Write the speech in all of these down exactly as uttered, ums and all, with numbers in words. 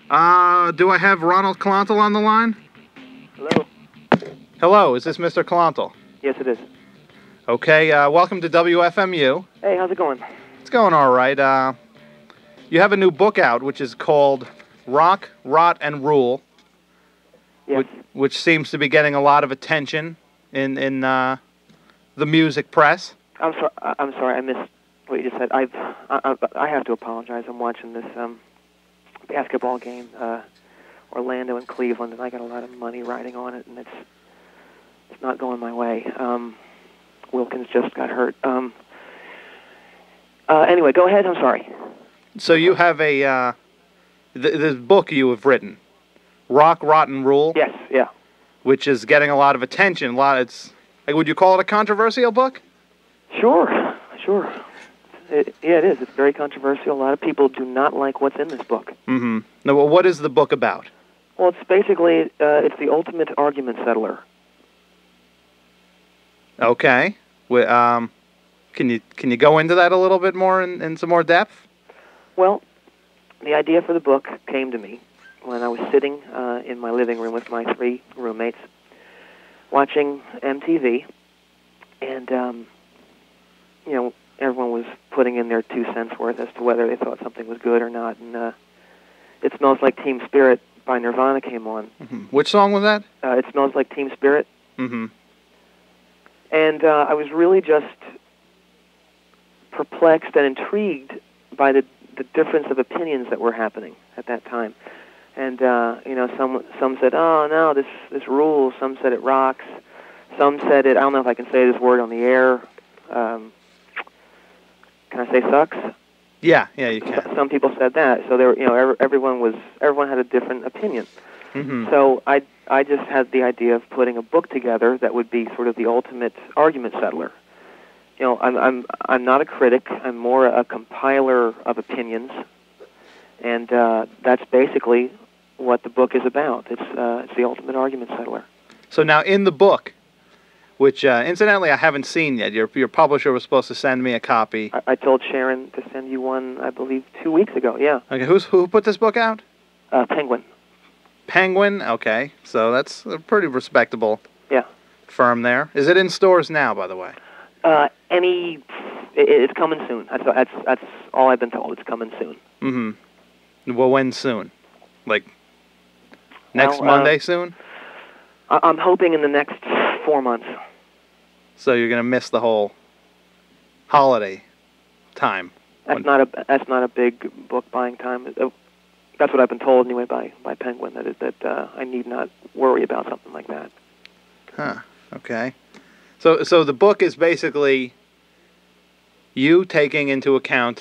Uh, do I have Ronald Calantal on the line? Hello? Hello, is this Mister Calantal? Yes, it is. Okay, uh, welcome to W F M U. Hey, how's it going? It's going all right. Uh, you have a new book out, which is called Rock, Rot, and Rule, Yes. which, which seems to be getting a lot of attention in in uh, the music press. I'm sorry. I'm sorry. I missed what you just said. I've, I, I, I have to apologize. I'm watching this um, basketball game, uh, Orlando and Cleveland, and I got a lot of money riding on it, and it's it's not going my way. Um, Wilkins just got hurt. Um, uh, anyway, go ahead. I'm sorry. So you have a uh, th- this book you have written, Rock, Rot, and Rule. Yes. Yeah. Which is getting a lot of attention. A lot. It's like, would you call it a controversial book? Sure. Sure. It, yeah, it is. It's very controversial. A lot of people do not like what's in this book. Mm-hmm. Now, well, what is the book about? Well, it's basically uh, it's the ultimate argument settler. Okay. Well, um, can you can you go into that a little bit more in, in some more depth? Well, the idea for the book came to me when I was sitting uh, in my living room with my three roommates, watching M T V, and um, you know, everyone was putting in their two cents worth as to whether they thought something was good or not. And uh, It Smells Like Teen Spirit by Nirvana came on. Mm-hmm. Which song was that? Uh, It Smells Like Teen Spirit. Mm-hmm. And uh, I was really just perplexed and intrigued by the the difference of opinions that were happening at that time. And uh, you know, some some said, "Oh no, this this rules." Some said it rocks. Some said it. I don't know if I can say this word on the air. Um, can I say sucks? Yeah, yeah, you can. Some people said that. So there, you know, every, everyone was everyone had a different opinion. Mm-hmm. So I I just had the idea of putting a book together that would be sort of the ultimate argument settler. You know, I'm I'm I'm not a critic. I'm more a compiler of opinions, and uh, that's basically what the book is about. It's uh, it's the ultimate argument settler. So now in the book, which uh, incidentally I haven't seen yet, your your publisher was supposed to send me a copy. I, I told Sharon to send you one, I believe, two weeks ago. Yeah. Okay, who's who put this book out? Uh, Penguin. Penguin. Okay, so that's a pretty respectable. Yeah. Firm there. Is it in stores now, by the way? Uh, any, it, it's coming soon. That's that's that's all I've been told. It's coming soon. Mm-hmm. Well, when soon? Like next well, Monday uh, soon? I, I'm hoping in the next four months. So you're gonna miss the whole holiday time. That's when... not a that's not a big book buying time. That's what I've been told anyway by by Penguin. That is that uh, I need not worry about something like that. Huh. Okay. So, so the book is basically you taking into account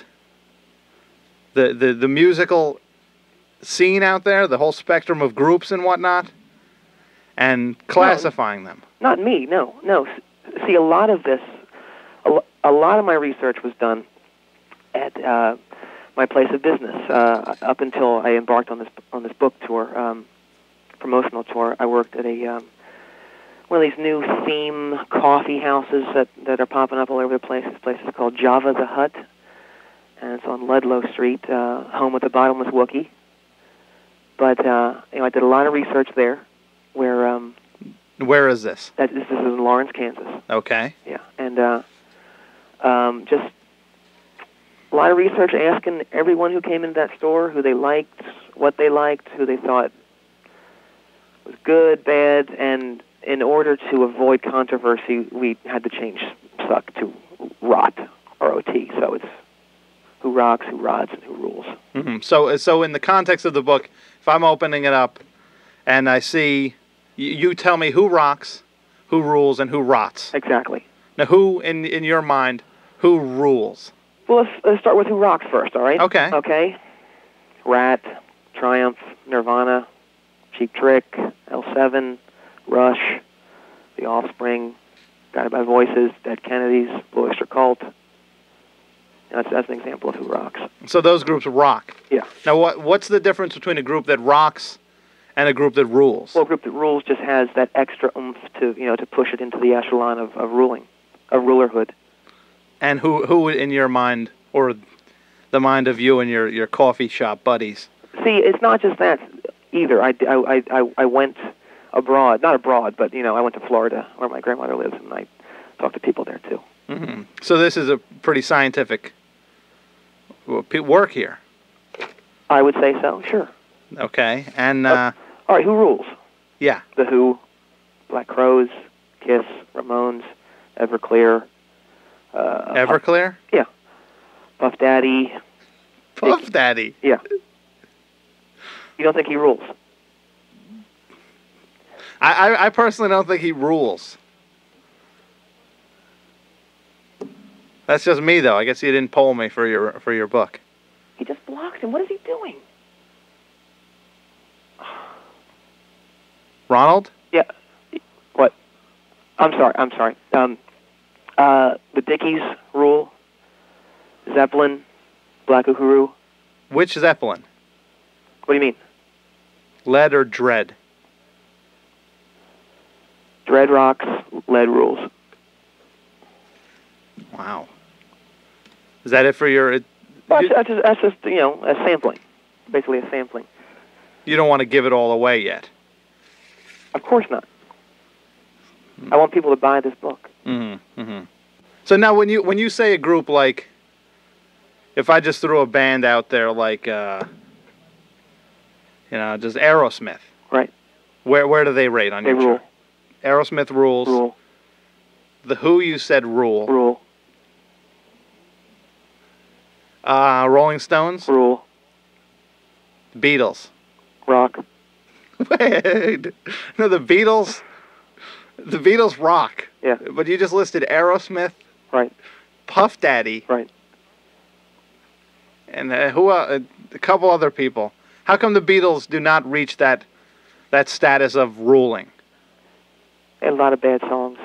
the, the, the musical scene out there, the whole spectrum of groups and whatnot, and classifying no, them. Not me, no, no. See, a lot of this, a, a lot of my research was done at uh, my place of business uh, up until I embarked on this on this book tour, um, promotional tour. I worked at a um, one of these new theme coffee houses that, that are popping up all over the place. This place is called Java the Hut, and it's on Ludlow Street, uh, home of the Bottomless Wookie. But uh, you know, I did a lot of research there. Where um, where is this? That, this is in Lawrence, Kansas. Okay. Yeah, and uh, um, just a lot of research, asking everyone who came into that store who they liked, what they liked, who they thought was good, bad, and in order to avoid controversy, we had to change suck to rot, R O T. So it's who rocks, who rods, and who rules. Mm-hmm. So, so in the context of the book, if I'm opening it up and I see, you, you tell me who rocks, who rules, and who rots. Exactly. Now, who, in in your mind, who rules? Well, let's, let's start with who rocks first, all right? Okay. Okay. Rat, Triumph, Nirvana, Cheap Trick, L seven, Rush, The Offspring, Guided by Voices, Dead Kennedys, Blue Oyster Cult. That's, that's an example of who rocks. So those groups rock. Yeah. Now, what what's the difference between a group that rocks and a group that rules? Well, a group that rules just has that extra oomph to, you know, to push it into the echelon of, of ruling, of rulerhood. And who, who in your mind, or the mind of you and your, your coffee shop buddies, See, it's not just that either. I, I, I, I went abroad, not abroad, but, you know, I went to Florida where my grandmother lives, and I talked to people there, too. Mm-hmm. So this is a pretty scientific work here. I would say so, sure. Okay, and... Uh, all right, who rules? Yeah. The Who, Black Crowes, Kiss, Ramones, Everclear. Uh, Everclear? Puff, yeah. Puff Daddy. Puff Dick, Daddy? Yeah. You don't think he rules? I, I, I personally don't think he rules. That's just me, though. I guess you didn't poll me for your for your book. He just blocked him. What is he doing? Ronald? Yeah. What? I'm sorry. I'm sorry. Um, uh, the Dickies rule. Zeppelin, Black Uhuru. Which Zeppelin? What do you mean? Lead or Dread? Dread rocks, lead rules. Wow. Is that it for your... Uh, well, you, that's, just, that's just, you know, a sampling. Basically a sampling. You don't want to give it all away yet? Of course not. Mm. I want people to buy this book. Mm-hmm. Mm-hmm. So now when you when you say a group like... If I just threw a band out there like, uh, you know, just Aerosmith. Right. Where where do they rate on they your rule. chart? Aerosmith rules. Rule. The Who, you said rule. Rule. Uh, Rolling Stones? Rule. Beatles. Rock. Wait. No, the Beatles. The Beatles rock. Yeah. But you just listed Aerosmith. Right. Puff Daddy. Right. And uh, who? Uh, a couple other people. How come the Beatles do not reach that that status of ruling? They had a lot of bad songs.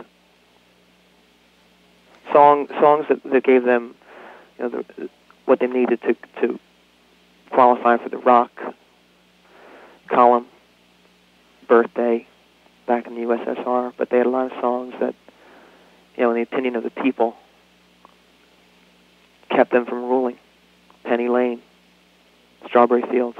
Song songs that, that gave them, you know, the, what they needed to to qualify for the rock column. Birthday, back in the U S S R, but they had a lot of songs that, you know, in the opinion of the people, kept them from ruling. Penny Lane, Strawberry Fields.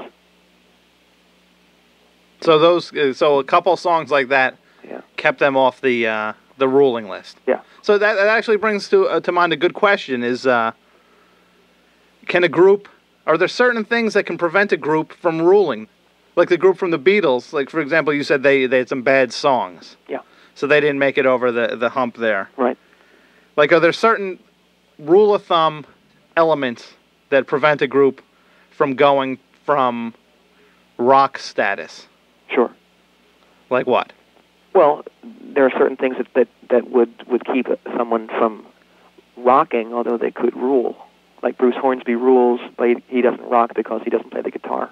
So those, so a couple songs like that, yeah, kept them off the uh, the ruling list. Yeah. So that that actually brings to uh, to mind a good question: is uh, can a group? Are there certain things that can prevent a group from ruling? Like the group from the Beatles, like for example, you said they they had some bad songs. Yeah. So they didn't make it over the the hump there. Right. Like, are there certain rule of thumb elements that prevent a group from going from rock status? Sure. Like what? Well, there are certain things that, that, that would, would keep someone from rocking, although they could rule. Like Bruce Hornsby rules, but he, he doesn't rock because he doesn't play the guitar.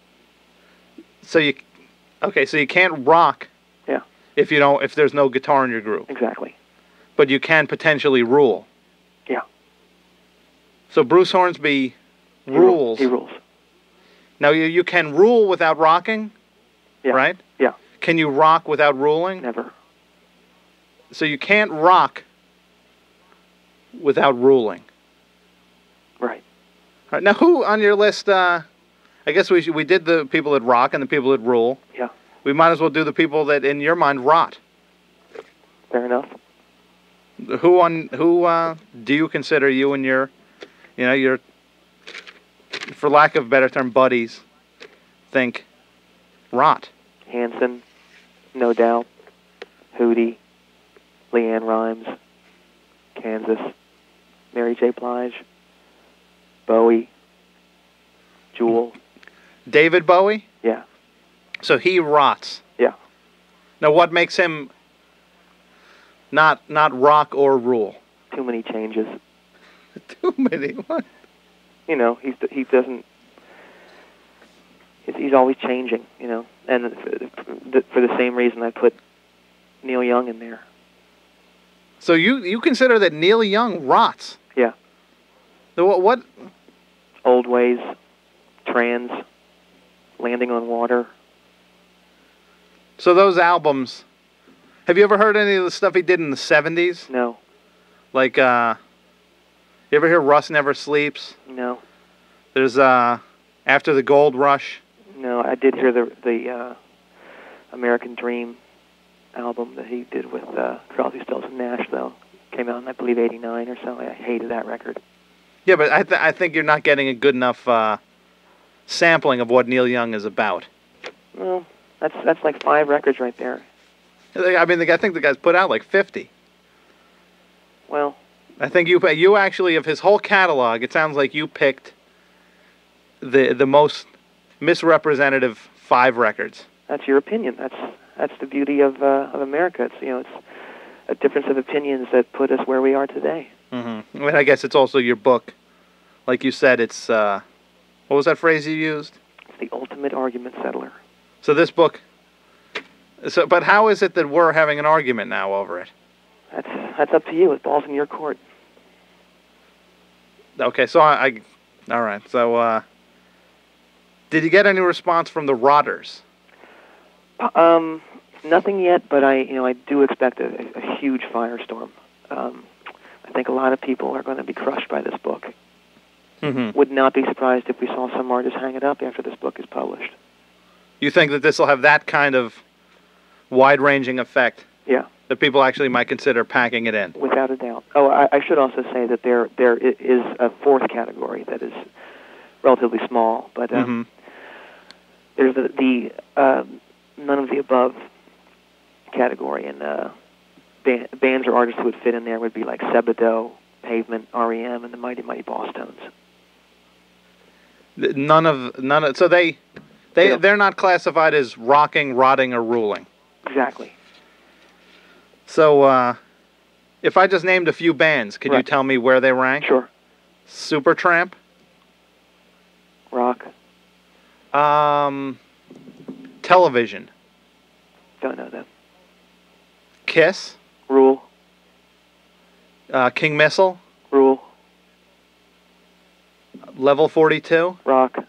So you, okay, so you can't rock. Yeah. If you don't, if there's no guitar in your group. Exactly. But you can potentially rule. Yeah. So Bruce Hornsby he rules. He rules. Now you you can rule without rocking. Yeah. Right? Yeah. Can you rock without ruling? Never. So you can't rock without ruling. Right. All right. Now who on your list? Uh, I guess we should, we did the people that rock and the people that rule. Yeah. We might as well do the people that, in your mind, rot. Fair enough. Who on who uh, do you consider you and your, you know, your, for lack of a better term, buddies, think rot? Hanson, No Doubt, Hootie, Leanne Rimes, Kansas, Mary J. Blige, Bowie, Jewel. David Bowie? Yeah. So he rots. Yeah. Now what makes him not not rock or rule? Too many changes. Too many? What? You know, he's he doesn't. He's, he's always changing. You know, and for the, for the same reason I put Neil Young in there. So you you consider that Neil Young rots? Yeah. So what? What? Old Ways, Trans, Landing on Water. So those albums, have you ever heard any of the stuff he did in the seventies? No. Like, uh, you ever hear Russ Never Sleeps? No. There's, uh, After the Gold Rush. No, I did hear the the uh, American Dream album that he did with uh, Crosby, Stills and Nash, though. Came out in, I believe, eighty-nine or so. I hated that record. Yeah, but I, th- I think you're not getting a good enough uh, sampling of what Neil Young is about. Well, that's that's like five records right there. I mean, the, I think the guy's put out like fifty. Well, I think you you actually, of his whole catalog, it sounds like you picked the the most misrepresentative five records. that's your opinion. That's that's the beauty of uh, of America. It's you know it's a difference of opinions that put us where we are today. Mm-hmm. I mean, I guess it's also your book. Like you said, it's, uh, what was that phrase you used? It's the ultimate argument settler. So this book, so but how is it that we're having an argument now over it? That's that's up to you. It ball's in your court. Okay, so I, I all right, so, uh, did you get any response from the Rotters? Um, nothing yet, but I you know I do expect a, a huge firestorm. Um, I think a lot of people are going to be crushed by this book. Mm-hmm. Would not be surprised if we saw some artists hang it up after this book is published. You think that this will have that kind of wide-ranging effect? Yeah. That people actually might consider packing it in? Without a doubt. Oh, I, I should also say that there there i- is a fourth category that is relatively small, but um, Mm-hmm. there's the, the uh, none of the above category, and uh, ban- bands or artists who would fit in there would be like Sebado, Pavement, R E M, and the Mighty Mighty Boss Tones. None of, none of, so they, they, Yeah. they're not classified as rocking, rotting, or ruling. Exactly. So, uh, if I just named a few bands, could you Right. tell me where they rank? Sure. Supertramp, Rock. um, Television, Don't know them. Kiss, Rule. uh, King Missile, Rule. Level forty-two, Rock.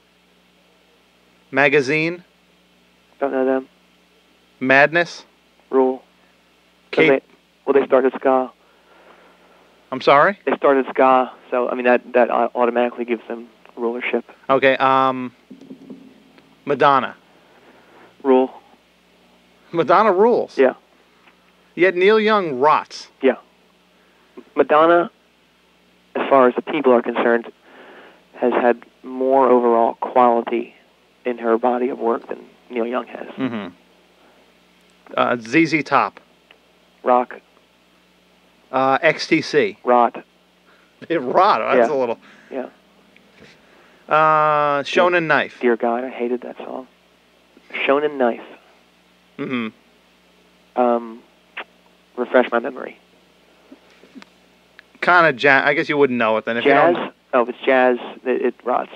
Magazine, Don't know them. Madness, Rule. So Kate. they, well, they started ska. I'm sorry? They started ska, so I mean that that au- automatically gives them rulership. Okay, um, Madonna. Rule. Madonna rules. Yeah. Yet Neil Young rots. Yeah. Madonna, as far as the people are concerned, has had more overall quality in her body of work than Neil Young has. Mm-hmm. Uh, Z Z Top. Rock. Uh, X T C. Rot. It rot. That's Yeah. a little. Yeah. Uh, Shonen Knife. Dear God, I hated that song. Shonen Knife. Mm-hmm. Um, refresh my memory. Kind of jazz. I guess you wouldn't know it then if you Jazz? don't. Oh, if it's jazz, it, it rots.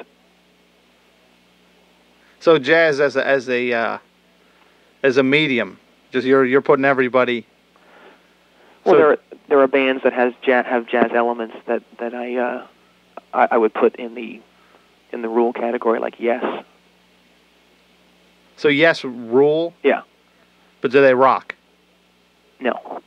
So jazz as a as a uh, as a medium, just you're you're putting everybody. Well, So- there are, there are bands that has ja- have jazz elements that that I, uh, I I would put in the in the rule category, like Yes. So yes, rule. Yeah. But do they rock? No.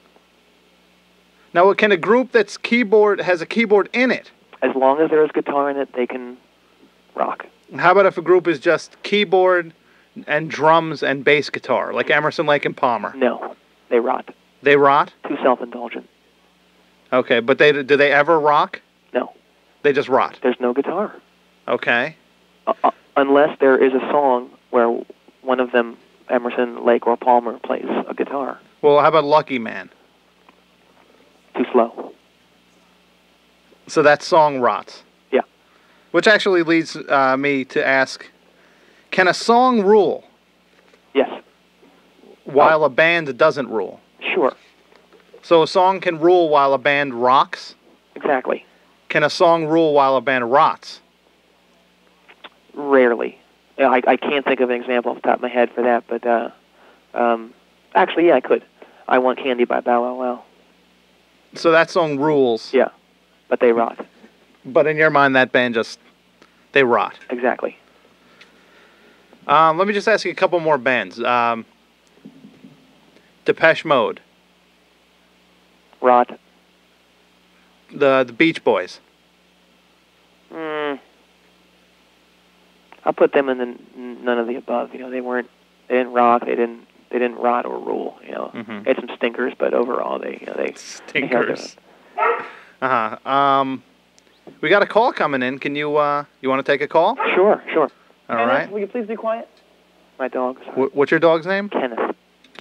Now, can a group that's keyboard has a keyboard in it? As long as there is guitar in it, they can rock. How about if a group is just keyboard and drums and bass guitar, like Emerson, Lake and Palmer? No, they rot. They rot? Too self-indulgent. Okay, but they do they ever rock? No. They just rot. There's no guitar. Okay. Uh, uh, unless there is a song where one of them, Emerson, Lake, or Palmer, plays a guitar. Well, how about Lucky Man? Too slow. So that song rots. Yeah. Which actually leads uh, me to ask, can a song rule Yes. while a band doesn't rule? Sure. So a song can rule while a band rocks? Exactly. Can a song rule while a band rots? Rarely. Yeah, I, I can't think of an example off the top of my head for that, but uh, um, actually, yeah, I could. I Want Candy by Bow Wow Wow. So that song rules. Yeah, but they rot. But in your mind, that band just, they rot. Exactly. Um, let me just ask you a couple more bands. Um, Depeche Mode. Rot. The the Beach Boys. Mm, I'll put them in the n- none of the above. You know, they weren't, they didn't rock, they didn't, they didn't rot or rule. You know, Mm-hmm. they had some stinkers, but overall, they, you know, they stinkers. Uh huh. Um, we got a call coming in. Can you uh, you want to take a call? Sure, sure. All Kenneth, right. will you please be quiet? My dog. W- what's your dog's name? Kenneth.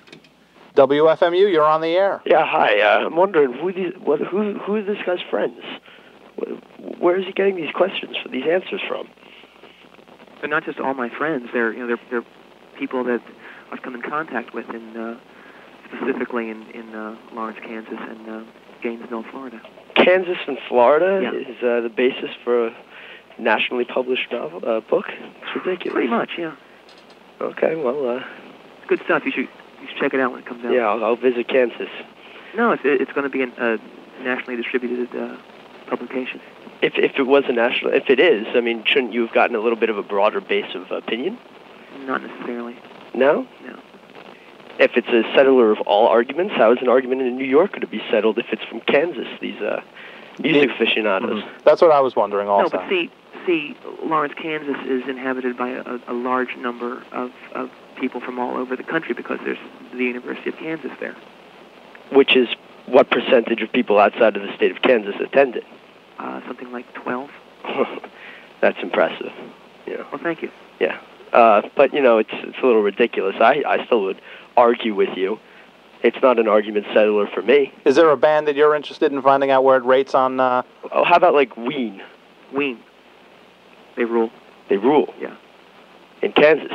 W F M U, you're on the air. Yeah, hi. Uh, I'm wondering who these, what, who, who are this guy's friends? Where is he getting these questions for these answers from? They're not just all my friends. They're, you know, they're, they're people that I've come in contact with, in uh, specifically in in uh, Lawrence, Kansas, and uh, Gainesville, Florida. Kansas and Florida Yeah. is uh, the basis for a nationally published novel, uh, book. It's ridiculous. Pretty much, yeah. Okay, well, uh, It's good stuff. You should you should check it out when it comes out. yeah, I'll, I'll visit Kansas. No, it's it's going to be a uh, nationally distributed uh, publication. If if it was a national, if it is, I mean, shouldn't you have gotten a little bit of a broader base of opinion? Not necessarily. No? No. If it's a settler of all arguments, how is an argument in New York going to be settled if it's from Kansas, these uh, music aficionados? Mm-hmm. That's what I was wondering also. No, but see, see, Lawrence, Kansas is inhabited by a, a large number of, of people from all over the country because there's the University of Kansas there. Which is what percentage of people outside of the state of Kansas attend it? Uh, something like twelve. That's impressive. Yeah. Well, thank you. Yeah. Uh, but, you know, it's it's a little ridiculous. I, I still would argue with you. It's not an argument settler for me. Is there a band that you're interested in finding out where it rates on... Uh... Oh, how about, like, Ween? Ween. They rule. They rule? Yeah. In Kansas?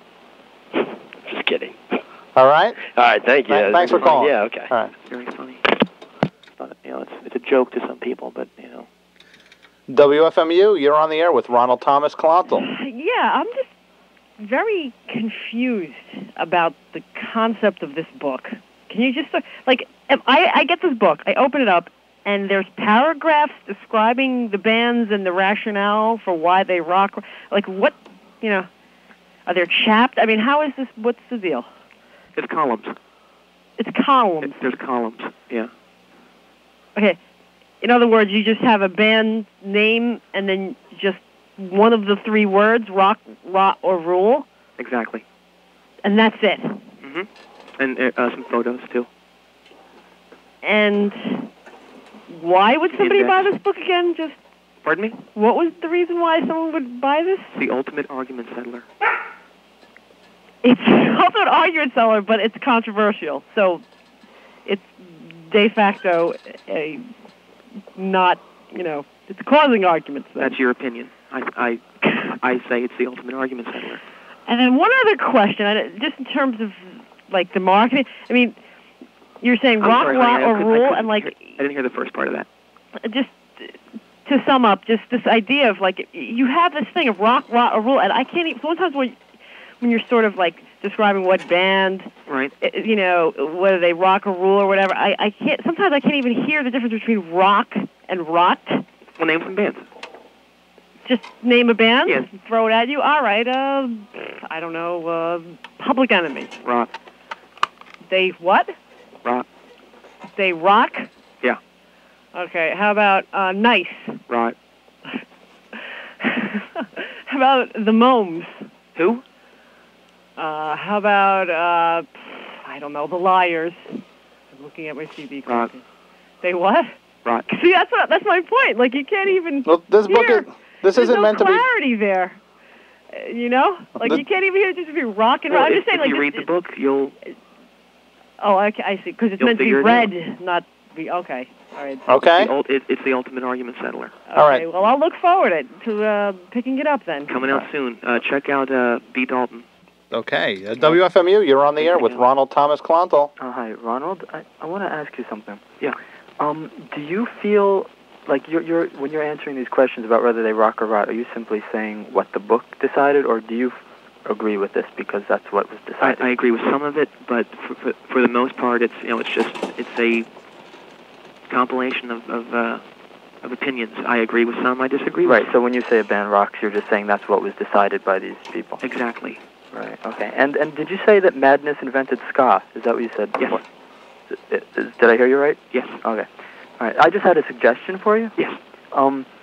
Just kidding. All right? All right, thank you. Th- thanks for calling. Yeah, okay. All right. Very funny. But, you know, it's it's a joke to some people, but, you know. W F M U, you're on the air with Ronald Thomas Clontel. Yeah, I'm just very confused about the concept of this book. Can you just, like, if I, I get this book, I open it up, and there's paragraphs describing the bands and the rationale for why they rock. Like, what, you know, are there chapped? I mean, how is this, what's the deal? It's columns. It's columns. It, there's columns, yeah. Okay. In other words, you just have a band name and then just one of the three words, rock, rot, or rule? Exactly. And that's it? Mm-hmm. And uh, some photos, too. And why would somebody Index. buy this book again? Just Pardon me? what was the reason why someone would buy this? The ultimate argument settler. It's also an argument seller, but it's controversial. So it's de facto a not, you know, it's causing arguments. Then. That's your opinion. I, I, I say it's the ultimate argument settler. And then one other question, I- just in terms of, like, the marketing. I mean, you're saying I'm rock, sorry, rot, honey, I or couldn't- I rule, couldn't and, like... hear- I didn't hear the first part of that. Just to sum up, just this idea of, like, you have this thing of rock, rot, or rule, and I can't even... Sometimes when, when you're sort of, like, describing what band... Right. You know, whether they rock or rule or whatever, I, I can't... Sometimes I can't even hear the difference between rock and rot. Well, name some bands. Just name a band? Yes. Throw it at you? All right, uh... I don't know, uh... Public Enemy. Rock. They what? Rock. They rock? Yeah. Okay, how about, uh, Nice? Rock. How about the Momes? Who? Uh, how about, uh... I don't know, the Liars? I'm looking at my C D Rock. copy. They what? Rock. See, that's what, that's my point. Like, you can't even Well, this book hear. is... This There's isn't no meant to be... clarity there. Uh, you know? Like, The- you can't even hear just be rock and Well, roll. I'm if, just saying, if like... you this- read the book, you'll... Oh, okay, I see. Because it's You'll meant to be figure it out. read, not be... Okay. All right. Okay? The ult, it, it's the ultimate argument settler. Okay, All right. well, I'll look forward to uh, picking it up then. Coming out soon. Uh, check out uh, B. Dalton. Okay. Uh, W F M U, you're on the air with Ronald Thomas Clontel. Uh, hi, Ronald. I, I want to ask you something. Yeah. Um, do you feel like you're, you're when you're answering these questions about whether they rock or rot, are you simply saying what the book decided, or do you f- agree with this because that's what was I, decided? I agree with some of it, but for, for, for the most part, it's you know, it's just it's a compilation of of, uh, of opinions. I agree with some. I disagree with Right. some. So when you say a band rocks, you're just saying that's what was decided by these people. Exactly. Right. Okay. And and did you say that Madness invented ska? Is that what you said? Yes. before? Is- is- Did I hear you right? Yes. Okay. All right. I just had a suggestion for you. Yes. Um,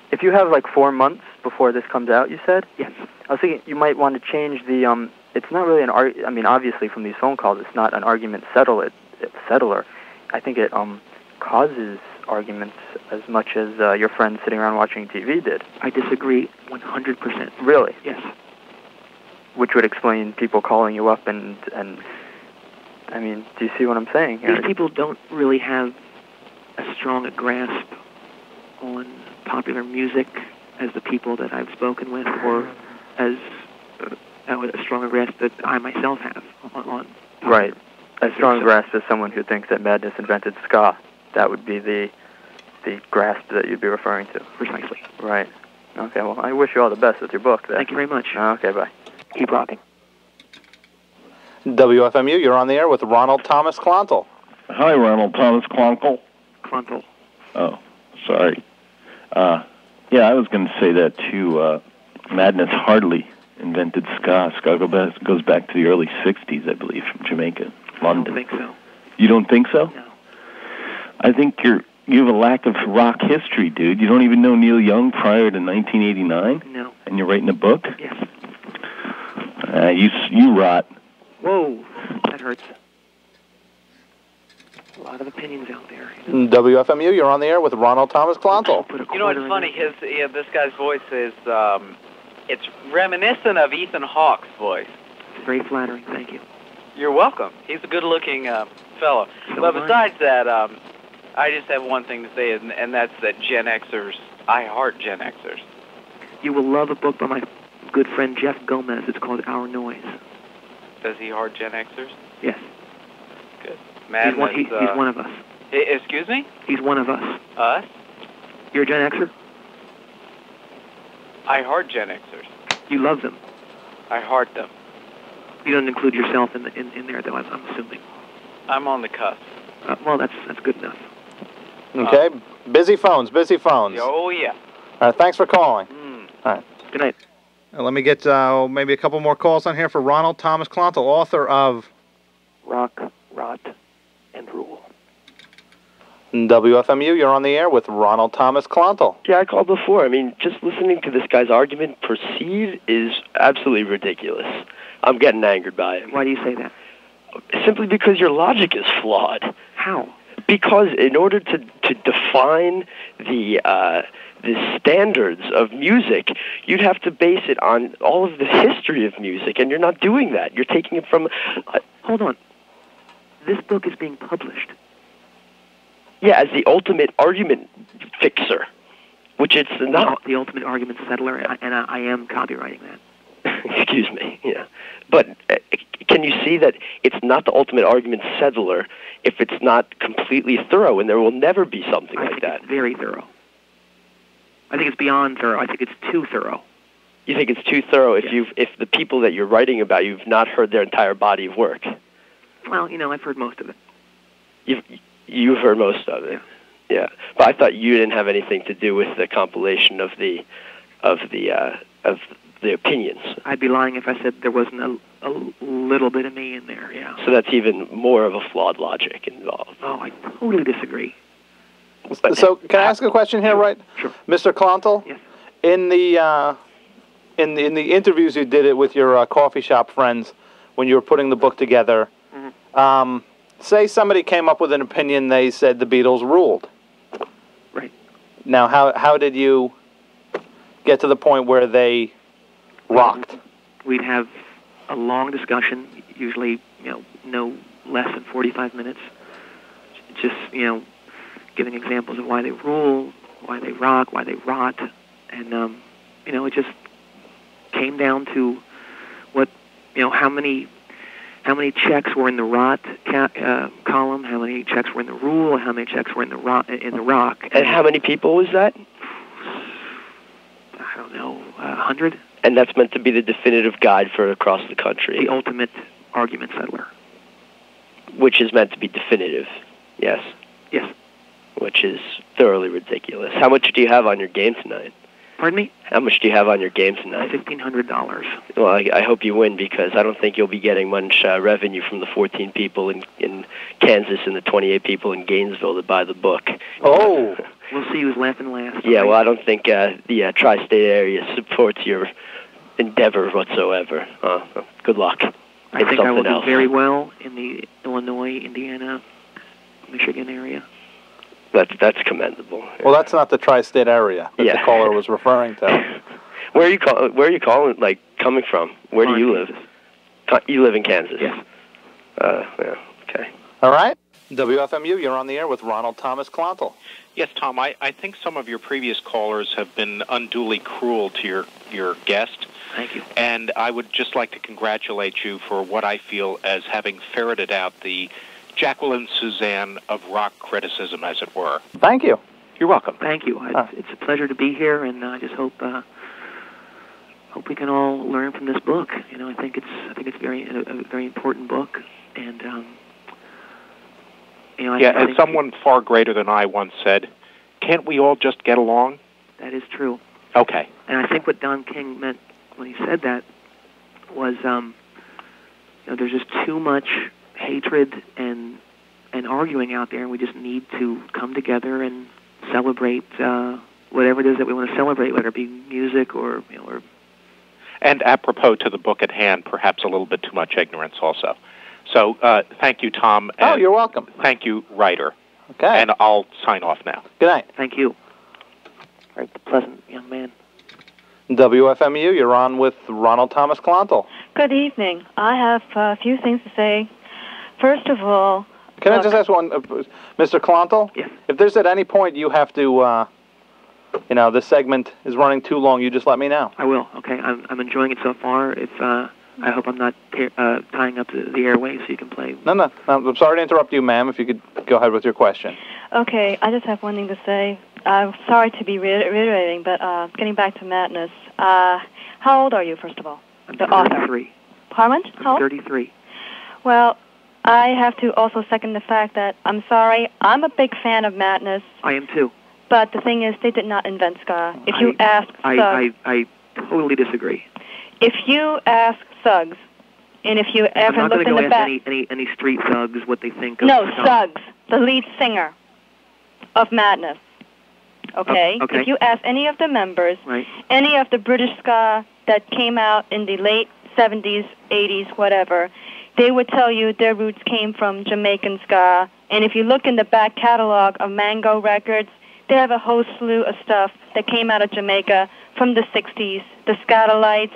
if you have like four months before this comes out, you said? Yes. I was thinking you might want to change the, um, it's not really an, ar- I mean, obviously from these phone calls, it's not an argument settle it, it settler. I think it um, causes arguments as much as uh, your friend sitting around watching T V did. I disagree one hundred percent. Really? Yes. Which would explain people calling you up and, and I mean, do you see what I'm saying here? These people don't really have as strong a grasp on popular music as the people that I've spoken with, or as uh, a stronger grasp that I myself have on. on right. A strong grasp as someone who thinks that Madness invented ska. That would be the the grasp that you'd be referring to. Precisely. Right. Okay, well, I wish you all the best with your book there. Thank you very much. Okay, bye. Keep rocking. W F M U, you're on the air with Ronald Thomas Clontel. Hi, Ronald Thomas Clontel. Clontel. Oh, sorry. Uh, yeah, I was going to say that too. Uh, Madness hardly invented ska. Ska goes back to the early sixties, I believe, from Jamaica, London. I don't think so. You don't think so? No. I think you're you have a lack of rock history, dude. You don't even know Neil Young prior to nineteen eighty-nine? No. And you're writing a book? Yes. Uh, you you rot. Whoa, that hurts. A lot of opinions out there. W F M U, you're on the air with Ronald Thomas Clontel. You know what's funny? His yeah, this guy's voice is um, it's reminiscent of Ethan Hawke's voice. It's very flattering. Thank you. You're welcome. He's a good-looking uh, fellow. So but am I. besides that, um, I just have one thing to say, and, and that's that Gen Xers. I heart Gen Xers. You will love a book by my good friend Jeff Gomez. It's called Our Noise. Does he heart Gen Xers? Yes. Good. He's Madness, one, he, uh, he's one of us. I- excuse me? He's one of us. Us? You're a Gen Xer? I heart Gen Xers. You love them. I heart them. You don't include yourself in, the, in, in there, though, I'm, I'm assuming. I'm on the cusp. Uh, well, that's that's good enough. Okay, uh, busy phones, busy phones. Oh, yeah. All right, thanks for calling. Mm. All right. Good night. Uh, let me get uh, maybe a couple more calls on here for Ronald Thomas Clontel, author of Rock, Rot, and Rule. W F M U. You're on the air with Ronald Thomas Clontel. Yeah, I called before. I mean, just listening to this guy's argument proceed is absolutely ridiculous. I'm getting angered by it. Why do you say that? Simply because your logic is flawed. How? Because in order to, to define the uh, the standards of music, you'd have to base it on all of the history of music, and you're not doing that. You're taking it from... Uh, Hold on. This book is being published. Yeah, as the ultimate argument fixer, which it's not. The ultimate argument settler, and I, I am copywriting that. Excuse me, yeah. But uh, can you see that it's not the ultimate argument settler if it's not completely thorough, and there will never be something I like think that? It's very thorough. I think it's beyond thorough. I think it's too thorough. You think it's too thorough if Yes. you've if the people that you're writing about, you've not heard their entire body of work? Well, you know, I've heard most of it. You've you've heard most of it. Yeah. Yeah. But I thought you didn't have anything to do with the compilation of the of the uh, of the opinions. I'd be lying if I said there wasn't a, a little bit of me in there, yeah. So that's even more of a flawed logic involved. Oh, I totally disagree. So, can I ask a question here, right? Sure. Mister Clontel? Yes. In the, uh, in the in the interviews you did it with your uh, coffee shop friends when you were putting the book together, Mm-hmm. um, say somebody came up with an opinion, they said the Beatles ruled. Right. Now, how how did you get to the point where they rocked? We'd have a long discussion, usually, you know, no less than forty-five minutes, just, you know, giving examples of why they rule, why they rock, why they rot, and, um, you know, it just came down to what, you know, how many how many checks were in the rot ca- uh, column, how many checks were in the rule, how many checks were in the rock, in the rock. And how many people was that? I don't know, a hundred? And that's meant to be the definitive guide for across the country. The ultimate argument settler. Which is meant to be definitive, yes. Yes. Which is thoroughly ridiculous. How much do you have on your game tonight? Pardon me? How much do you have on your game tonight? Fifteen hundred dollars. Well, I, I hope you win, because I don't think you'll be getting much uh, revenue from the fourteen people in, in Kansas and the twenty-eight people in Gainesville that buy the book. Oh. We'll see who's laughing last. Yeah, well, I don't think uh, the uh, tri-state area supports your endeavor whatsoever. Uh, good luck. I think I will do else. very well in the Illinois, Indiana, Michigan area. That's that's commendable. Well, that's not the tri-state area that Yeah. the caller was referring to. Where are you call, Where are you calling? Like coming from? Where do you live? Kansas. Co- You live in Kansas. Yes. Uh, yeah. Okay. All right. W F M U, you're on the air with Ronald Thomas Clontel. Yes, Tom, I, I think some of your previous callers have been unduly cruel to your, your guest. Thank you. And I would just like to congratulate you for what I feel as having ferreted out the Jacqueline Suzanne of rock criticism, as it were. Thank you. You're welcome. Thank you. It's, Ah. it's a pleasure to be here, and I just hope uh, hope we can all learn from this book. You know, I think it's I think it's very a, a very important book, and um, you know, I, Yeah, I as think someone far greater than I once said, can't we all just get along? that is true. Okay. And I think what Don King meant when he said that was, um, you know, there's just too much hatred and and arguing out there, and we just need to come together and celebrate uh, whatever it is that we want to celebrate, whether it be music or, you know, or And apropos to the book at hand, perhaps a little bit too much ignorance also. So uh, thank you, Tom. Oh, and you're welcome. Thank you, writer. Okay. And I'll sign off now. Good night. thank you. Very pleasant young man. W F M U, you're on with Ronald Thomas Clontel. Good evening. I have a few things to say. First of all, Can I look, just ask one, uh, Mister Clontel? Yes. If there's at any point you have to, uh, you know, this segment is running too long, you just let me know. I will. Okay, I'm I'm enjoying it so far. If uh, I hope I'm not te- uh, tying up the, the airwaves, so you can play. No, no, no. I'm sorry to interrupt you, ma'am. If you could go ahead with your question. okay, I just have one thing to say. I'm sorry to be reiter- reiterating, but uh, getting back to Madness, uh, how old are you, first of all? I'm The author. thirty-three. Pardon? I'm How old? thirty-three. Well, I have to also second the fact that, I'm sorry, I'm a big fan of Madness, I am too. but the thing is, they did not invent ska. If you I- ask I, Suggs, I I totally disagree. if you ask Suggs, and if you I'm ever not going looked to in go the ask back... any, any any street thugs what they think of No, ska. Suggs, the lead singer of Madness. Okay? Oh, okay. If you ask any of the members, Right. any of the British ska that came out in the late seventies, eighties, whatever, they would tell you their roots came from Jamaican ska. And if you look in the back catalog of Mango Records, they have a whole slew of stuff that came out of Jamaica from the sixties. The Scatolites,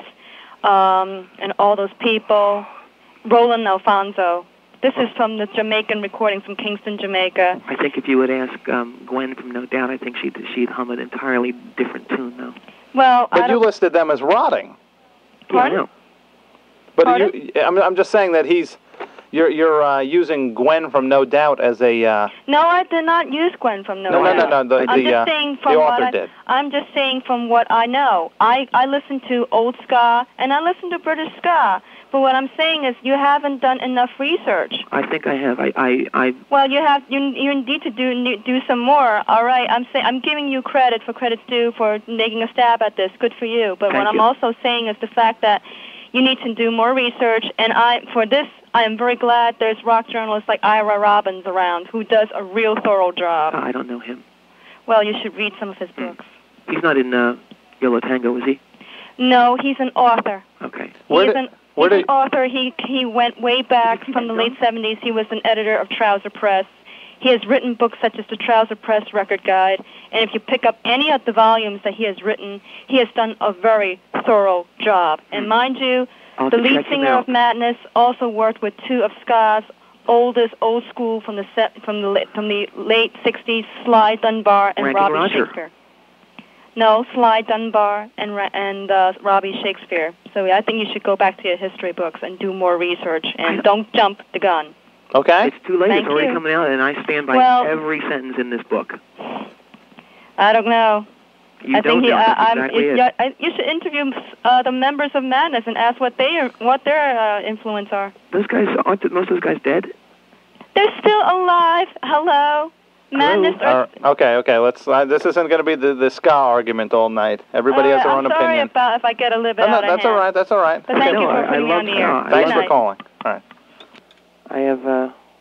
um, and all those people. Roland Alfonso. This is from the Jamaican recording from Kingston, Jamaica. I think if you would ask um, Gwen from No Doubt, I think she'd she'd hum an entirely different tune, though. Well, I But you don't... listed them as rotting. Yeah, I Pardon? know. But Pardon? you, I'm, I'm just saying that he's, you're you're uh, using Gwen from No Doubt as a. Uh, No, I did not use Gwen from No no, no, Doubt. no, no. The, I'm the, just uh, saying from the what author I, did. I'm just saying from what I know. I, I listen to old ska and I listen to British ska. But what I'm saying is you haven't done enough research. I think I have. I I, I Well, you have you you need to do do some more. All right, I'm saying I'm giving you credit for credit's due for making a stab at this. Good for you. But Thank what I'm you. also saying is the fact that you need to do more research. And I for this I am very glad there's rock journalists like Ira Robbins around who does a real thorough job. I don't know him. Well, you should read some of his books. He's not in uh, Yellow Tango, is he? No, he's an author. Okay. Where He's did- an where He's did- an author. He he went way back from the late seventies. He was an editor of Trouser Press. He has written books such as the Trouser Press Record Guide. And if you pick up any of the volumes that he has written, he has done a very thorough job. And mind you, I'll have the to lead check him singer out. of Madness also worked with two of ska's oldest old school from the set, from the la- from the late sixties, Sly Dunbar and Randy Robbie Roger. Shakespeare. No, Sly Dunbar and Ra- and uh, Robbie Shakespeare. So I think you should go back to your history books and do more research and don't jump the gun. Okay. It's too late. Thank it's already you. coming out, and I stand by Well- every sentence in this book. I don't know. You I don't think he, know. uh, That's I'm, exactly it, it. yeah, I, you should interview uh, the members of Madness and ask what they are, what their uh, influence are. Those guys aren't th- most of those guys dead? They're still alive. Hello, Madness. All Are, right, okay, okay. Let's. Uh, this isn't going to be the, the ska argument all night. Everybody uh, has their I'm own sorry opinion. about if I get a little bit No, no, out of that's hand. all right. That's all right. But thank No, you for I- I putting me love on the ska. air. I Thanks Good for night. calling. All right. I have uh,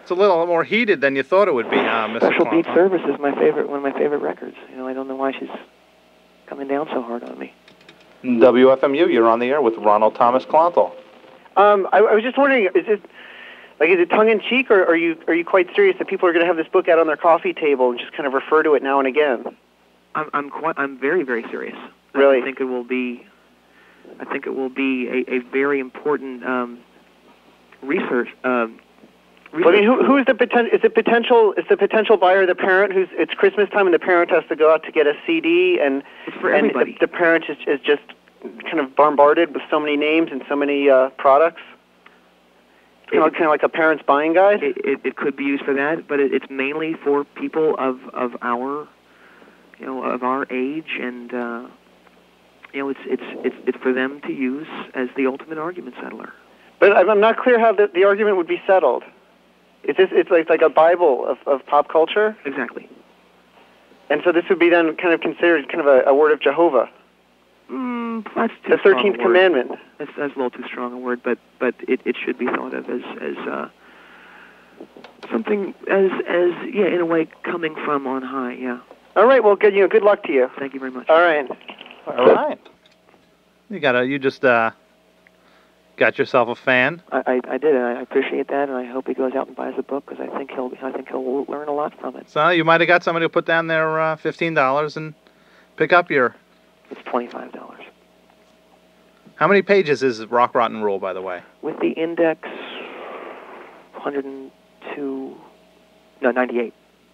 It's a little more heated than you thought it would be, uh, Mister Special Beat Clonto. Service is my favorite, one of my favorite records. You know, I don't know why she's coming down so hard on me. W F M U, you're on the air with Ronald Thomas Clonto. Um, I, I was just wondering, is it like is it tongue in cheek, or are you are you quite serious that people are going to have this book out on their coffee table and just kind of refer to it now and again? I'm I'm quite I'm very very serious. Really? I think it will be. I think it will be a, a very important um, research. Um, Well, I mean, who who is the potential? Is the potential is the potential buyer the parent who's it's Christmas time and the parent has to go out to get a C D and It's for and everybody. the, the parent is, is just kind of bombarded with so many names and so many uh, products. You know, kind of like a parent's buying guide. It, it, it could be used for that, but it, it's mainly for people of, of our, you know, of our age, and uh, you know, it's it's it's it's for them to use as the ultimate argument settler. But I'm I'm not clear how the, the argument would be settled. Is this it's like like a Bible of, of pop culture? Exactly. And so this would be then kind of considered kind of a, a word of Jehovah. Mm, that's too The strong a thirteenth word. commandment. That's, that's a little too strong a word, but but it, it should be thought of as as uh, something as as yeah, in a way coming from on high. Yeah. All right. Well, good. You know, good luck to you. Thank you very much. All right. All right. You got a, you just uh, got yourself a fan. I, I, I did, and I appreciate that, and I hope he goes out and buys the book because I think he'll I think he'll learn a lot from it. So you might have got somebody to put down their uh, fifteen dollars and pick up your. It's twenty-five dollars. How many pages is Rock Rotten Rule, by the way? With the index, one hundred two, no, ninety-eight.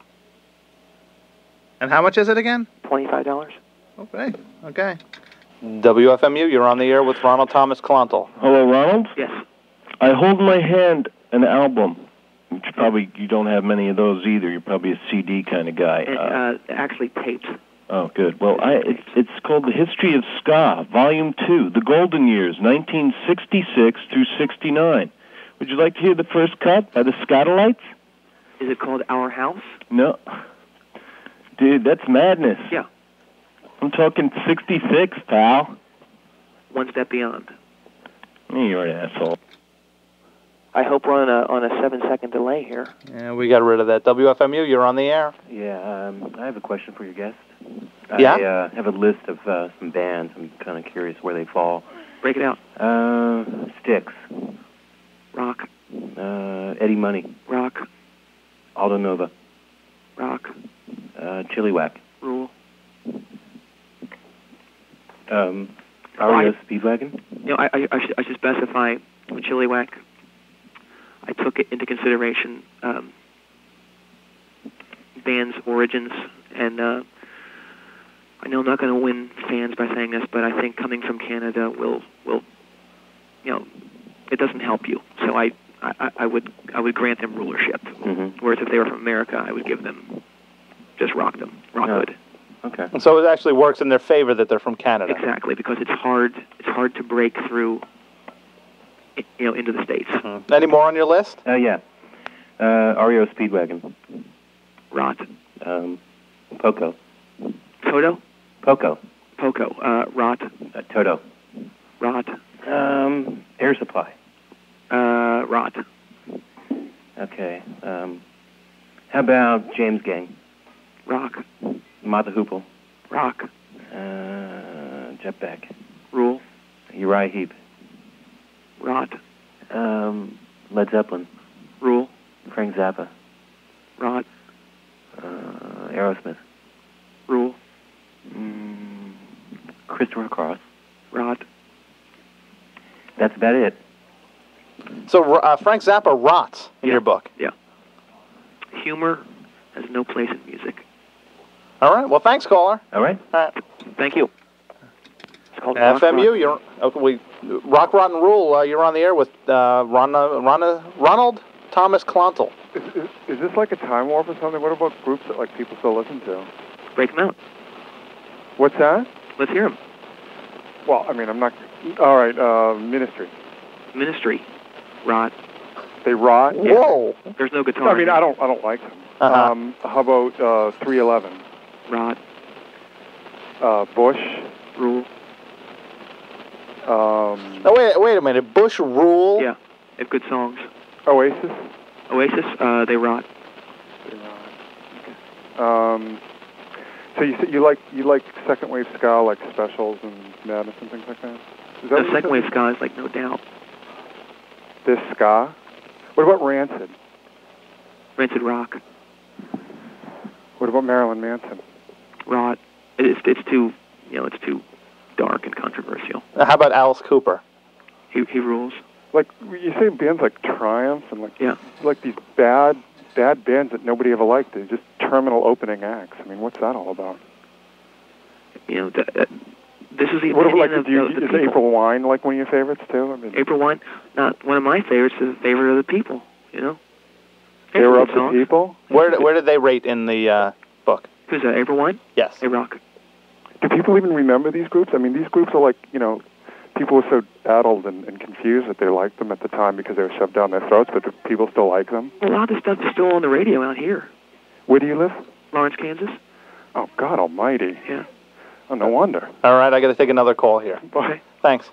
And how much is it again? Twenty-five dollars. Okay, okay. W F M U, you're on the air with Ronald Thomas Clonto. Hello, Ronald? Yes. I hold in my hand an album, which probably you don't have many of those either. You're probably a C D kind of guy. And, Uh, uh, actually taped. oh, good. Well, I it's, it's called The History of Ska, Volume two, The Golden Years, nineteen sixty-six through sixty-nine. Would you like to hear the first cut by the Scatolites? Is it called Our House? No. Dude, that's madness. Yeah. I'm talking sixty-six, pal. One step beyond. You're an asshole. I hope we're on a on a seven second delay here. Yeah, we got rid of that. W F M U, you're on the air. Yeah, um, I have a question for your guest. Yeah? I uh, have a list of uh, some bands. I'm kind of curious where they fall. Break it out. Uh, Styx. Rock. Uh, Eddie Money. Rock. Aldo Nova. Rock. Uh, Chili Whack. Rule. Um, R E O Speedwagon. You know, I I, I, should, I should specify with Chili Whack. I took it into consideration um, band's origins, and uh, I know I'm not going to win fans by saying this, but I think coming from Canada will will you know it doesn't help you. So I I, I would I would grant them rulership. Mm-hmm. Whereas if they were from America, I would give them just rock them, rock Oh. good. Okay. So it actually works in their favor that they're from Canada. Exactly, because it's hard it's hard to break through i- you know into the States. Mm-hmm. Any more on your list? Oh, yeah. Uh, R E O Speedwagon. Rot. Um, Poco. Toto? Poco. Poco. Uh, rot. Uh, Toto. Rot. Um, Air Supply. Uh, rot. Okay. Um, how about James Gang? Rock. Martha Hoople. Rock. Uh, Jeff Beck. Rule. Uriah Heep. Rot. Um, Led Zeppelin. Rule. Frank Zappa. Rot. Uh, Aerosmith. Rule. Mm, Christopher Cross. Rot. That's about it. So uh, Frank Zappa rots in Yeah. your book. Yeah. Humor has no place in music. All right. Well, thanks, caller. All right. All right. Thank you. It's called Rock F M U, Rock. you're okay, we Rock Rotten Rule. Uh, you're on the air with uh, Ronna, Ronna, Ronald Thomas Clonto. Is, is, is this like a time warp or something? What about groups that like people still listen to? Break them out. What's that? Let's hear them. Well, I mean, I'm not. All right, uh, Ministry. Ministry. Rot. They rot. Whoa. There's no guitar. I mean, I don't. I don't like them. Uh-huh. Um, how about uh, three eleven? Rot. Uh, Bush. Rule. Um, No, wait, wait a minute. Bush Rule. Yeah. They have good songs. Oasis. Oasis, uh, they rot. They rot. Um, so you you like you like second wave ska, like Specials and Madness and things like that? Is that No, what you second said? wave ska is like No Doubt. This ska. What about Rancid? Rancid rock. What about Marilyn Manson? Rot. It's it's too you know it's too dark and controversial. How about Alice Cooper? He he rules. Like you say, bands like Triumph and like Yeah. like these bad bad bands that nobody ever liked. They're just terminal opening acts. I mean, what's that all about? You know, th- uh, this is the What about, opinion like, of do you, the, the is people. April Wine like one of your favorites too? I mean, April Wine, not one of my favorites. Is a favorite of the people. You know. they were up Good to songs. people. Where did, where did they rate in the uh, book? Who's that? April Wine? Yes. They rock. Do people even remember these groups? I mean, these groups are like, you know, people were so addled and, and confused that they liked them at the time because they were shoved down their throats, but do people still like them? A lot of this stuff is still on the radio out here. Where do you live? Lawrence, Kansas. Oh, God almighty. Yeah. Oh, no wonder. All right, I got to take another call here. Bye. Thanks.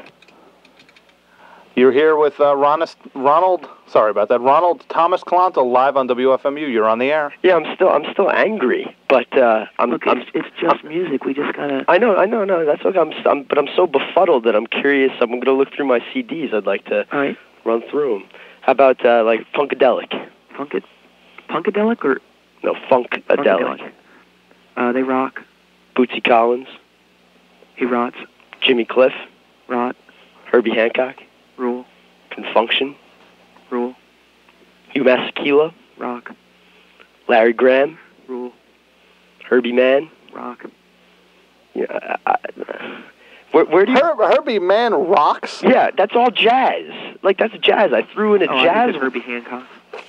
You're here with uh, Ronest, Ronald. Sorry about that. Ronald Thomas Clonto live on W F M U. You're on the air. Yeah, I'm still I'm still angry, but uh, I'm Look, I'm it's, it's just music. We just gotta. I know, I know, no, that's okay. I'm, I'm, but I'm so befuddled that I'm curious. I'm going to look through my C Ds. I'd like to All right. run through them. How about uh, like Funkadelic? Funkad, Funkadelic or No, Funkadelic. Funkadelic. Uh, they rock. Bootsy Collins, He rots. Jimmy Cliff, Rot. Herbie Hancock, Rule. Confunction, Rule. Hugh Masekela, Rock. Larry Graham, Rule. Herbie Mann. Rock. Yeah, I, I, where, where do you? Her, Herbie Mann rocks. Yeah, that's all jazz. Like that's jazz. I threw in a Oh, I jazz. think it's Herbie Hancock.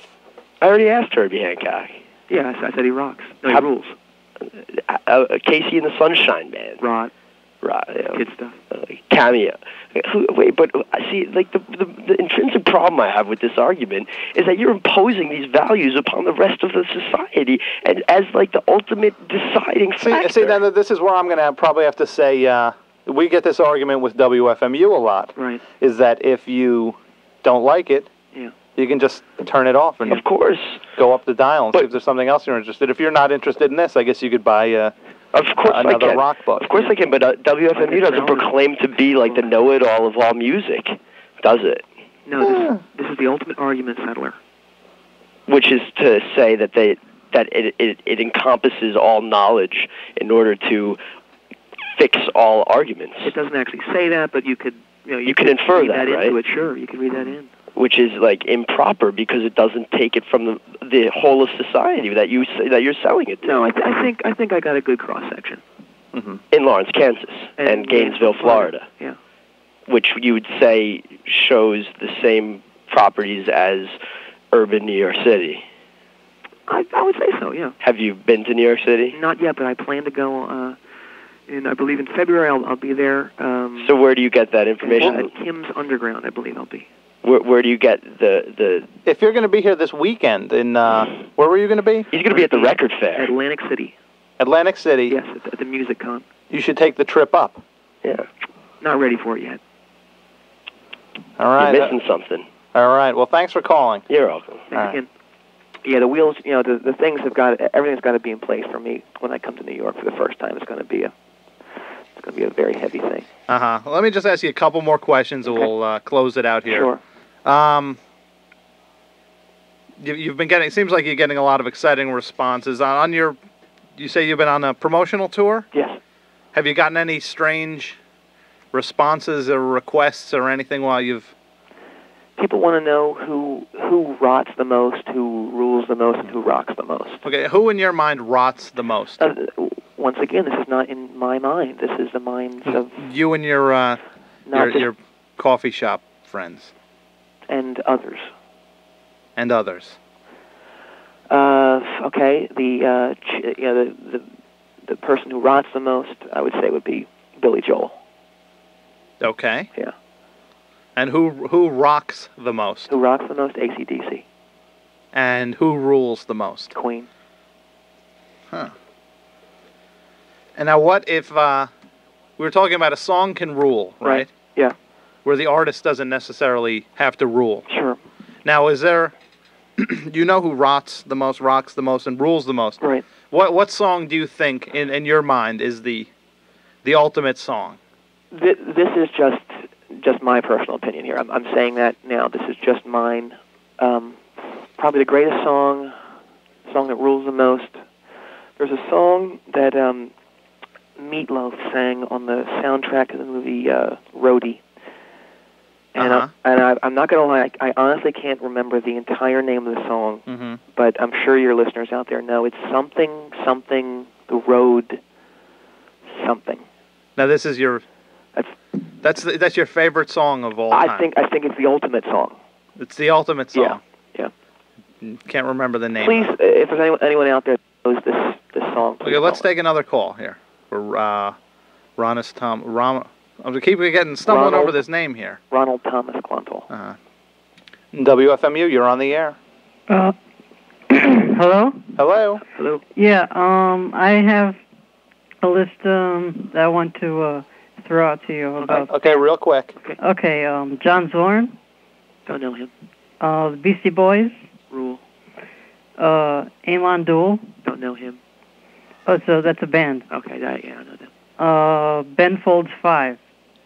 I already asked Herbie Hancock. Yeah, I, s- I said he rocks. No, he How- rules. Uh, uh, Casey and the Sunshine Band. Rot. Right. You know, Kid stuff. uh, cameo. Who, wait, but uh, see, like the, the the intrinsic problem I have with this argument is that you're imposing these values upon the rest of the society, and as like the ultimate deciding See, factor. see, then this is where I'm going to probably have to say uh, we get this argument with W F M U a lot. Right. Is that if you don't like it, Yeah. you can just turn it off and Of course. go up the dial and But- see if there's something else you're interested. If you're not interested in this, I guess you could buy uh, Of course I another can. rock book. Of course I can, but uh, W F M U doesn't proclaim to be like the know-it-all of all music, does it? No, this, this is the ultimate argument settler. Which is to say that they that it, it it encompasses all knowledge in order to fix all arguments. It doesn't actually say that, but you could, you know, you, You could infer read that, that right? into it. Sure, you could read that in. Which is like improper because it doesn't take it from the the whole of society that you say, that you're selling it to. No, I, th- I think I think I got a good cross section. Mm-hmm. In Lawrence, Kansas, and, And Gainesville, Florida, Yeah. which you would say shows the same properties as urban New York City. I, I would say so. Yeah. Have you been to New York City? Not yet, but I plan to go. Uh, in I believe in February. I'll, I'll be there. Um, So where do you get that at, information? at Kim's Underground, I believe I'll be. Where, where do you get the the? If you're going to be here this weekend, in uh, where were you going to be? He's going to be at the record fair. Atlantic City. Atlantic City. Yes, at the, at the Music Con. You should take the trip up. Yeah. Not ready for it yet. All right. You're missing something. All right. Well, thanks for calling. You're welcome. Thanks All right. again. Yeah, the wheels. You know, the the things have got everything's got to be in place for me when I come to New York for the first time. It's going to be a it's going to be a very heavy thing. Uh huh. Let me just ask you a couple more questions, and we'll uh, close it out here. Sure. Um, you, you've been getting. It seems like you're getting a lot of exciting responses on, on your. You say you've been on a promotional tour. Yes. Have you gotten any strange responses or requests or anything while you've? People want to know who who rots the most, who rules the most, and who rocks the most. Okay, who in your mind rots the most? Uh, once again, this is not in my mind. This is the minds of You and your uh, not your just, your coffee shop friends and others. and others. Uh, okay, the uh, ch- you know, the, the the person who rots the most, I would say, would be Billy Joel. Okay. Yeah. And who who rocks the most? Who rocks the most? A C D C. And who rules the most? Queen. Huh. And now, what if uh, we were talking about a song can rule, right? Right. Yeah. Where the artist doesn't necessarily have to rule. Sure. Now, is there you know who rots the most, rocks the most, and rules the most. Right. What what song do you think, in, in your mind, is the the ultimate song? This, this is just just my personal opinion here. I'm, I'm saying that now. This is just mine. Um, probably the greatest song, song that rules the most. There's a song that um, Meatloaf sang on the soundtrack of the movie uh, Roadie. And, uh-huh. I, and I, I'm not going to lie, I, I honestly can't remember the entire name of the song, mm-hmm. but I'm sure your listeners out there know. It's something, something, the road, something. Now this is your that's that's the, that's your favorite song of all I time. think I think it's the ultimate song. It's the ultimate song. Yeah, yeah. Can't remember the name. Please, if there's anyone, anyone out there that knows this this song, please Okay, let's call take another call here for uh, Ronis Tom Ram. I'm keep getting stumbling Ronald, over this name here. Ronald Thomas Clontal. Uh-huh. W F M U, you're on the air. Uh, hello? Hello? Hello? Yeah, um, I have a list um, that I want to uh, throw out to you about. Okay, real quick. Okay, okay um, John Zorn, don't know him. uh, the Beastie Boys, Rule, uh, Amon Duel. don't know him. Oh, so that's a band. Okay, that, yeah, I know that. Uh, Ben Folds Five.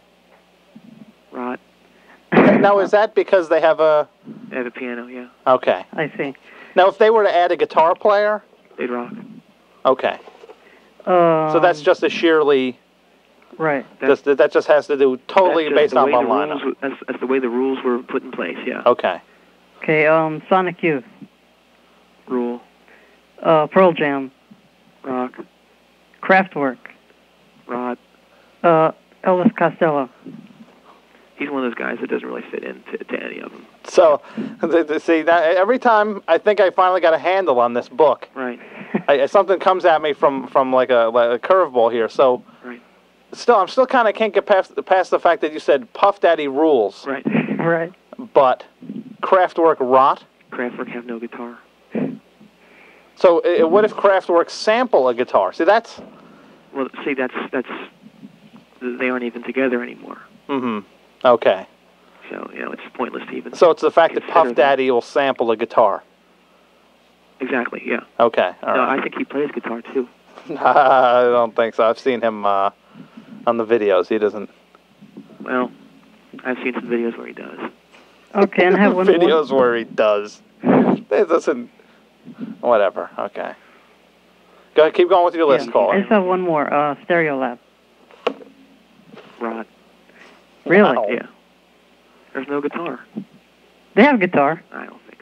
Rod, Now, is that because they have a... they have a piano, yeah. Okay. I see. Now, if they were to add a guitar player... They'd rock. Okay. Uh, So that's just a sheerly... right. Just, that just has to do totally That's just based the on way one the lineup. rules, that's, that's the way the rules were put in place, yeah. Okay. Okay, um, Sonic Youth, Rule, uh, Pearl Jam, rock, Kraftwerk, Rod. uh, Elvis Costello. He's one of those guys that doesn't really fit into to any of them. So, th- th- see, that, every time I think I finally got a handle on this book, Right. I, something comes at me from, from like a, like a curveball here. So, Right. still, I'm still kind of can't get past, past the fact that you said Puff Daddy rules, Right. Right. but Kraftwerk rot. Kraftwerk have no guitar. So, uh, what if Kraftwerk sample a guitar? See, that's... Well, see, that's that's they aren't even together anymore. Mm-hmm. Okay. So you know, it's pointless to even. So it's the fact that consider Puff them. Daddy will sample a guitar. Exactly. Yeah. Okay. All no, right. I think he plays guitar too. I don't think so. I've seen him uh, on the videos. He doesn't. Well, I've seen some videos where he does. Okay, and I have one more. Videos where he does. It doesn't. Whatever. Okay. Go ahead, keep going with your list, Yeah, caller. I just have one more. Uh, Stereolaffs. Rod. Really? Wow. Yeah. There's no guitar. They have guitar. I don't think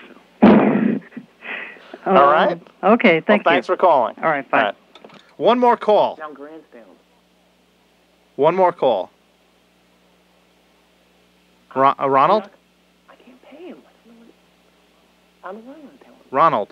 so. Uh, All right. Okay, thank well, you. Thanks for calling. All right, fine. All right. One more call. Down grandstand. One more call. Ron- uh, Ronald? I can't pay him. I'm a talent. Ronald.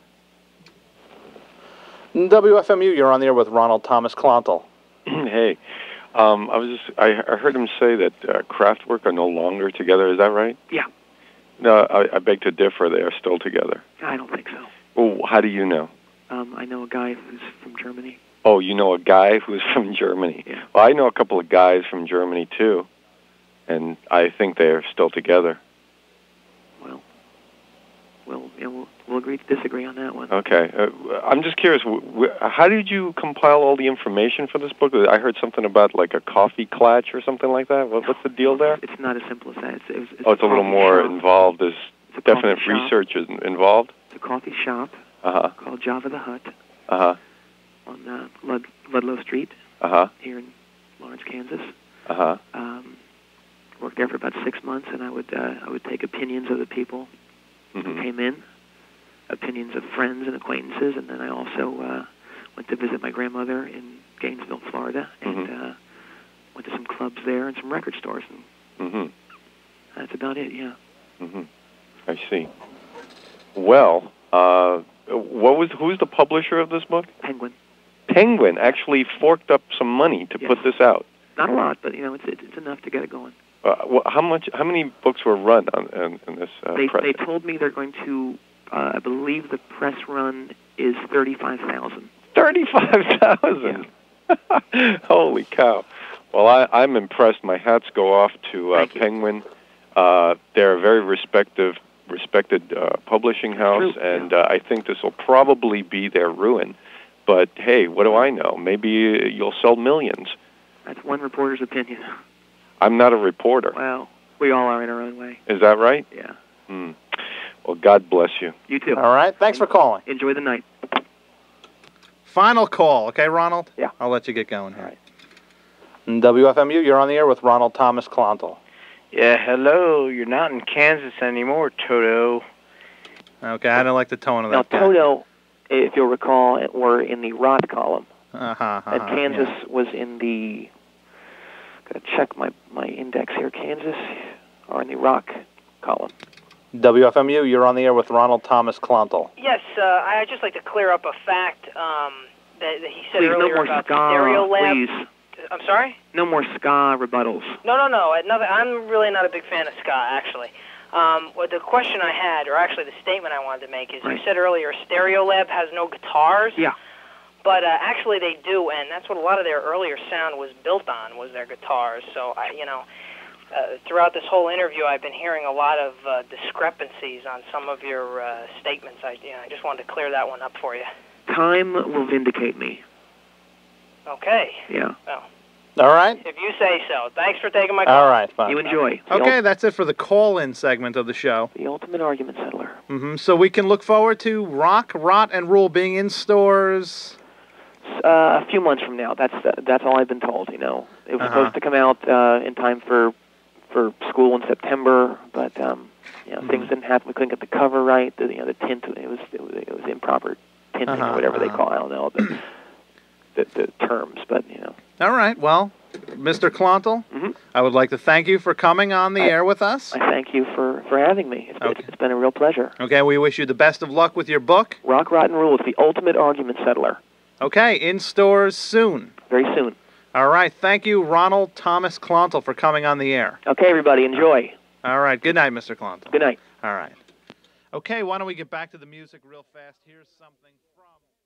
W F M U, you're on the air with Ronald Thomas Clontal. Hey, um, I was just, I, I heard him say that uh, Kraftwerk are no longer together. Is that right? Yeah. No, I, I beg to differ. They are still together. I don't think so. Well, how do you know? Um, I know a guy who's from Germany. Oh, you know a guy who's from Germany. Yeah. Well, I know a couple of guys from Germany too, and I think they are still together. Well, we'll, yeah, we'll we'll agree to disagree on that one. Okay. Uh, I'm just curious, w- w- how did you compile all the information for this book? I heard something about like a coffee clutch or something like that. What, what's the deal there? It's not as simple as that. It's, it's, it's Oh, it's a little coffee more shop. involved. There's It's a definite coffee shop. research is involved. It's a coffee shop Uh-huh. called Java the Hut Uh-huh. on uh, Lud- Ludlow Street Uh-huh. here in Lawrence, Kansas. Uh-huh. Um, worked there for about six months, and I would uh, I would take opinions of the people who Mhm. came in, opinions of friends and acquaintances, and then I also uh, went to visit my grandmother in Gainesville, Florida, and Mhm. uh, went to some clubs there and some record stores, and Mhm. that's about it. Yeah. Mhm. I see. Well, uh, what was who's the publisher of this book? Penguin. Penguin actually forked up some money to Yes. put this out. Not a lot, but you know, it's it's, it's enough to get it going. Uh, wh- how much? How many books were run on in, in this uh, They press? they told me they're going to. Uh, I believe the press run is thirty-five thousand. Thirty-five thousand. Holy cow! Well, I, I'm impressed. My hats go off to uh, Penguin. Uh, they're a very respective, respected uh, publishing house, True, and uh, I think this will probably be their ruin. But hey, what do I know? Maybe you'll sell millions. That's one reporter's opinion. I'm not a reporter. Well, we all are in our own way. Is that right? Yeah. Hmm. Well, God bless you. You too. All right. Thanks for calling. Enjoy the night. Final call, okay, Ronald? Yeah. I'll let you get going here. All right. W F M U, you're on the air with Ronald Thomas Clontel. Yeah, hello. You're not in Kansas anymore, Toto. Okay, I don't like the tone of Now, that guy. Toto, if you'll recall, were in the Rot column. Uh-huh, uh-huh, and Kansas yeah. was in the... Got to check my, my index here. Kansas are in the Rock column. W F M U, you're on the air with Ronald Thomas Clontel. Yes, uh, I'd just like to clear up a fact um, that, that he said Please, earlier no more about ska, Stereolaffs. please. I'm sorry? No more ska rebuttals. No, no, no. Another, I'm really not a big fan of ska, actually. Um, well, the question I had, or actually the statement I wanted to make, is Right. you said earlier Stereolab has no guitars. Yeah. But uh, actually they do, and that's what a lot of their earlier sound was built on, was their guitars. So, I, you know, uh, throughout this whole interview, I've been hearing a lot of uh, discrepancies on some of your uh, statements. I, you know, I just wanted to clear that one up for you. Time will vindicate me. Okay. Yeah. Well, All right. if you say so. Thanks for taking my call. All right, fine. You enjoy. The Okay, ul- that's it for the call-in segment of the show. the ultimate argument settler. hmm So we can look forward to Rock, Rot, and Rule being in stores. Uh, a few months from now. That's uh, that's all I've been told. You know, it was Uh-huh. supposed to come out uh, in time for for school in September, but um, you know, Mhm. things didn't happen. We couldn't get the cover right. The, you know, the tint. It was it was, it was improper tinting Uh-huh, or whatever they uh-huh. call it. I don't know the, the the terms, but you know. All right, well, Mister Clontel, Mm-hmm. I would like to thank you for coming on the I- air with us. I thank you for, for having me. It's, Okay. it's been a real pleasure. Okay, we wish you the best of luck with your book. Rock, Rot, and Rule. It's the ultimate argument settler. Okay, in stores soon. Very soon. All right, thank you, Ronald Thomas Clontel, for coming on the air. Okay, everybody, enjoy. All right, good night, Mister Clontel. Good night. All right. Okay, why don't we get back to the music real fast? Here's something from...